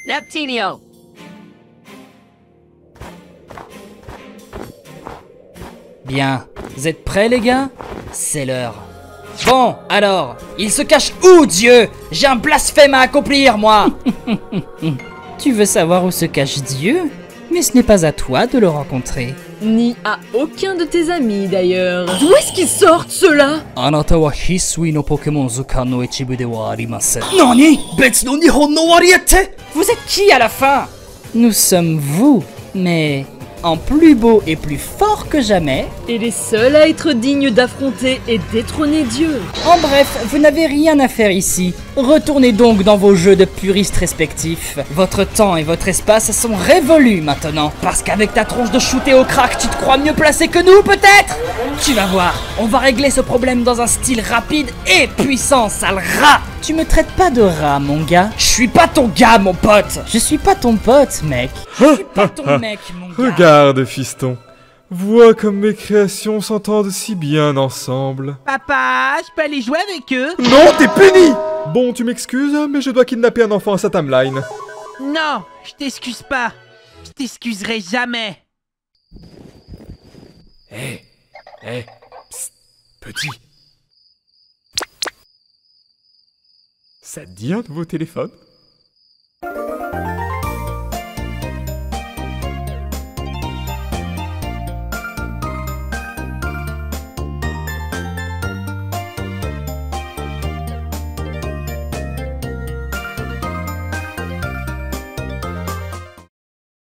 Neptunio! Bien, vous êtes prêts les gars? C'est l'heure. Bon, alors, il se cache où, Dieu? J'ai un blasphème à accomplir, moi. Tu veux savoir où se cache Dieu? Mais ce n'est pas à toi de le rencontrer. Ni à aucun de tes amis d'ailleurs. D'où est-ce qu'ils sortent ceux-là? Anata wa hisui no Pokémon Zukan no ichibu de wa arimasen. Nani? Betsu no Nihon no wari ette? Vous êtes qui à la fin? Nous sommes vous, mais en plus beau et plus fort que jamais. Et les seuls à être dignes d'affronter et détrôner Dieu. En bref, vous n'avez rien à faire ici. Retournez donc dans vos jeux de puristes respectifs. Votre temps et votre espace sont révolus maintenant. Parce qu'avec ta tronche de shooter au crack, tu te crois mieux placé que nous, peut-être? Tu vas voir, on va régler ce problème dans un style rapide et puissant, sale rat. Tu me traites pas de rat, mon gars. Je suis pas ton gars, mon pote. Je suis pas ton pote, mec. Je suis pas ton mec, mon gars. Regarde, fiston. Vois comme mes créations s'entendent si bien ensemble. Papa, je peux aller jouer avec eux? Non, t'es puni! Bon, tu m'excuses, mais je dois kidnapper un enfant à sa timeline. Non, je t'excuse pas. Je t'excuserai jamais. Psst, petit. Ça te dit un nouveau téléphone?